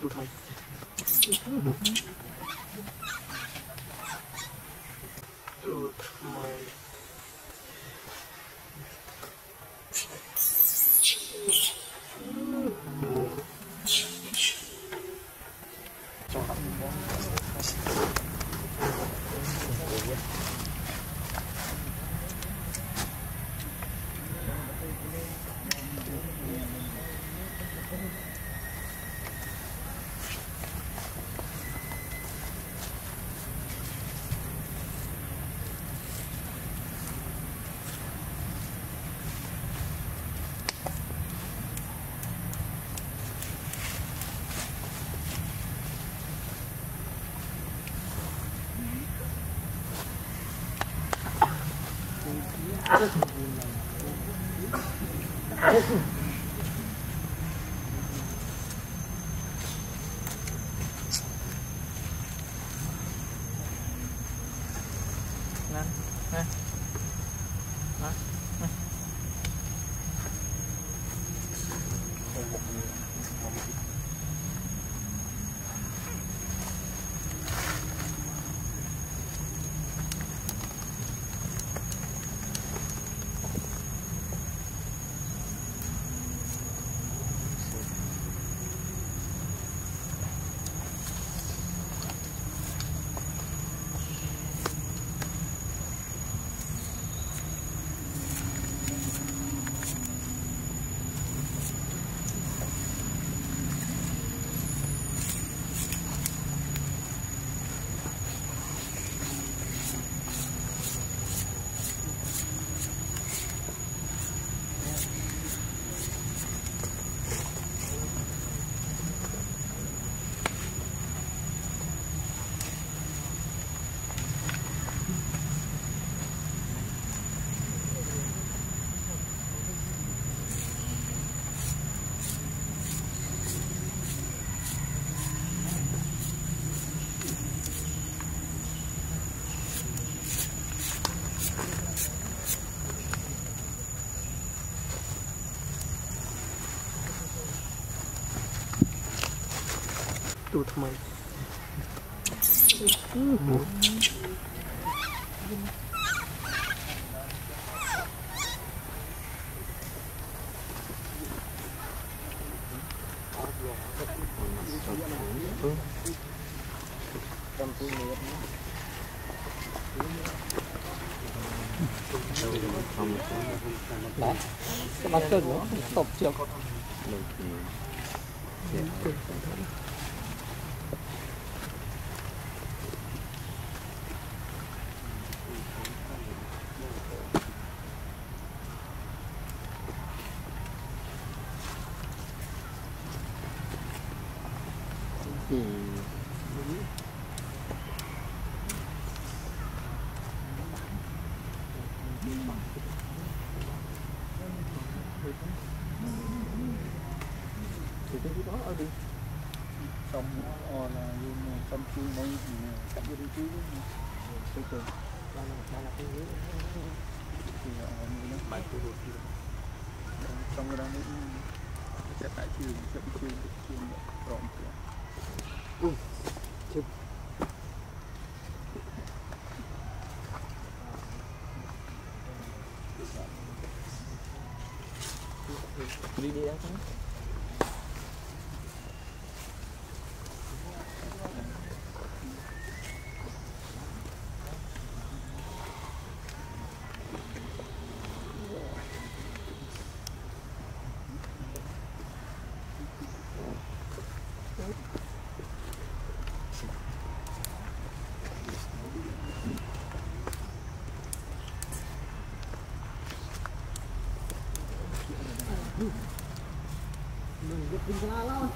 tụt mày tụt mày tụt mày đó các bác cơn nó tộp chưa đó ở đi xong là xong chui đây thì cắt vô đi chứ từ từ là cái dưới thì nó bảy của rồi xong rồi đang sẽ tại chiều sẽ bị chiều rộng chụp đi đi ăn đừng có lao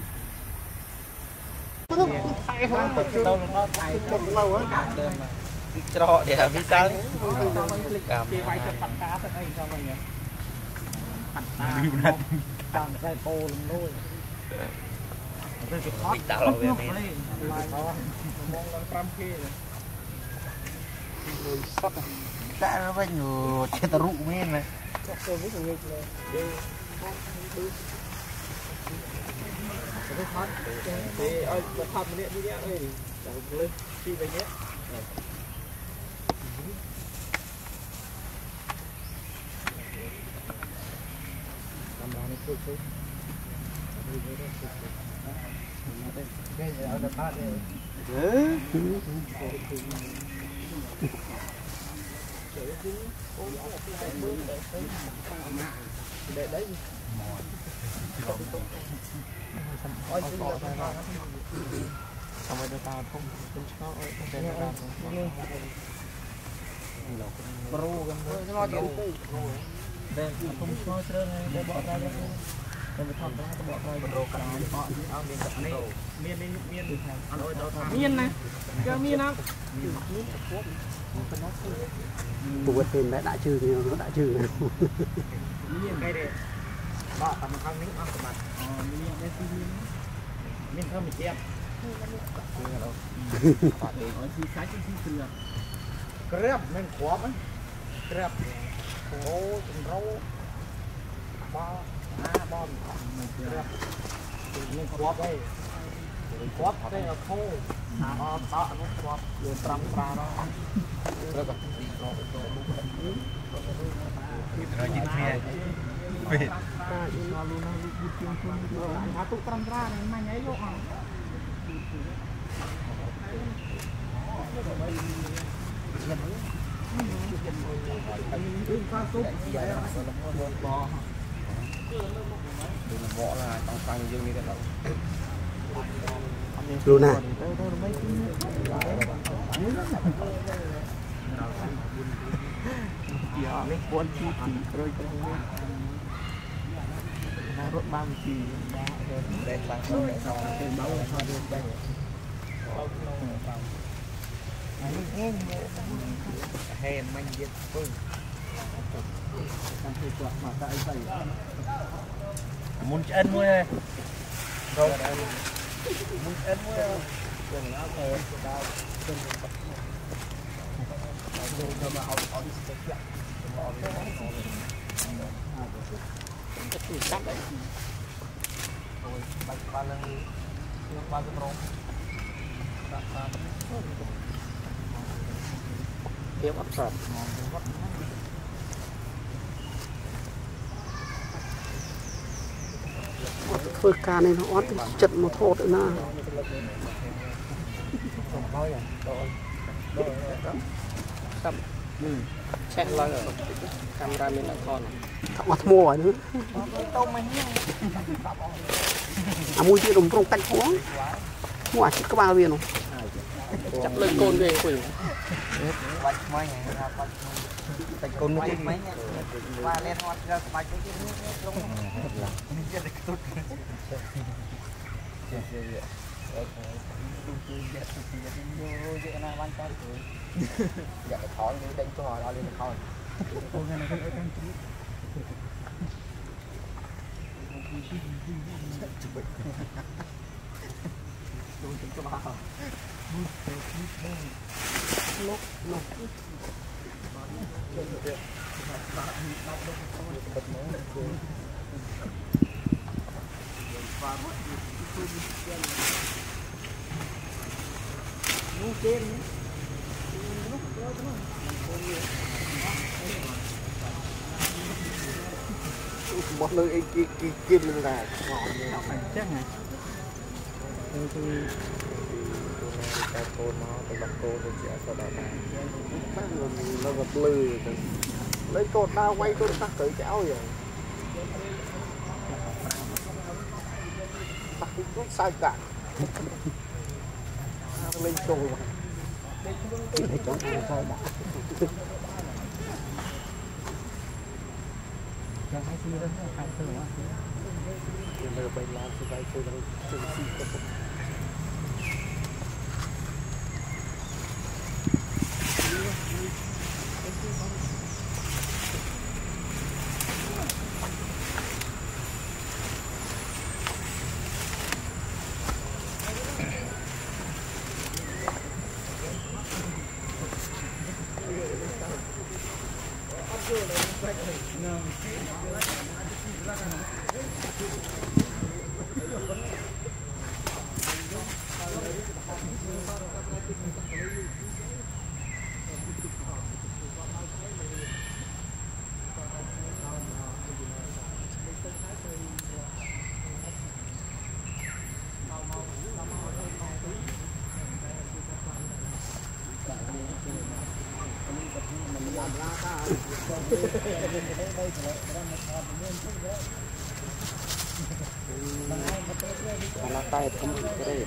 thay không đâu nó thay lâu á. trọ để vì sao cái váy cho bắt cá thật anh sao vậy nhỉ bắt cá đang dây po luôn thôi bị tạo về mình mong là 5K rồi sắt đã nó bao nhiêu chết tao rụng men này tôi biết nghịch này thì ơi bật thật điện đi nhé ơi lên đi về nhé làm đó nó thôi thôi cái gì ở phát đây để đấy xong rồi ta không cho bro gần rồi đây không cho chơi này để bỏ ra đây để thằng đó bỏ ra bro cả họ miên này cho miên nào Bộ tên đã trừ thì nó đã trừ này. miên đây đây bỏ tầm khăn nín ăn mặt miên thơm mình chém krep mình khóa ấy krep ô chừng rau ba bom krep mình khóa đây khóa đây là khô tạo nó khóa rồi trăng ra đó rồi chín phê phê satu trăng ra này mà nháy vô hả võ là trong phăng dương như thế nào Luna ya lấy cuốn chi rồi nó rốt bao chi để sang cái báo cho được đây hèn manh diệt phương mà tại vậy muốn chân mua này rồi muốn ăn mua đừng áo thề đau chân rồi mà ao đi steak vậy cắt đấy rồi bạch ba lần ba lần rong tiếp ấp sập phơi cá này nó ót chật một thốt nữa nè. check lại camera mình là con Thằng ót mua rồi nữa. Mua chuyện đồng trong cạnh phố. Mua chỉ có bao viên không? chặt lên côn về quỷ bạch mấy bạch côn mấy qua lên hót ra bạch cái luôn mình chưa được tốt dạ thỏi đi đánh cho họ đó lên thôi Một nơi kia lên là chắc này cái cô nó từ bậc cô tôi sẽ sau đó nó gặp lư lấy cột đao quay tôi tắt tới cháo rồi tắt nó sai cả lên trồi mà để cho nó sai đã cho hai xí đó hai xí nữa bây giờ bay làm thì bay chơi đâu chơi xí có Lá tay không cái đây.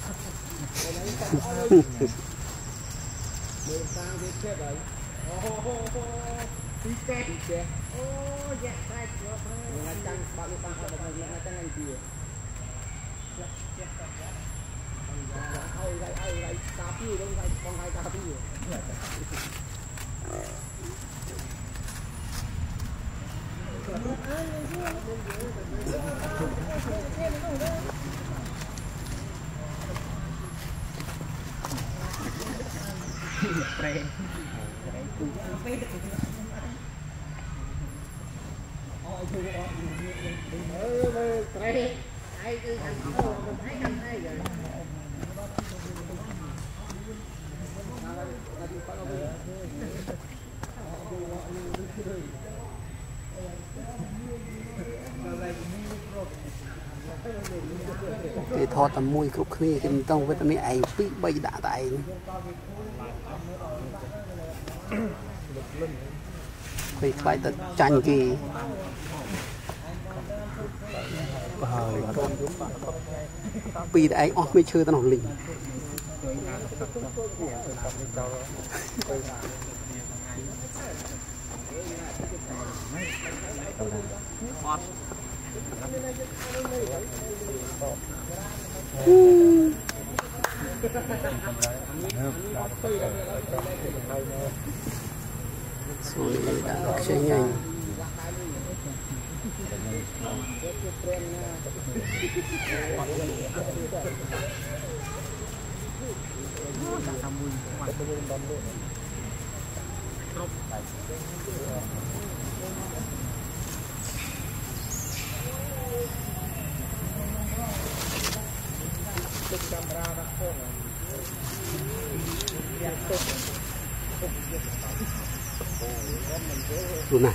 Thì thọ tầm mùi cục khi thì mình tông với tầm ấy bị bay đã tại thì phải tận tranh kỳ vì đấy ông mới chơi tao nổi lình số này đã được chơi nhanh luno.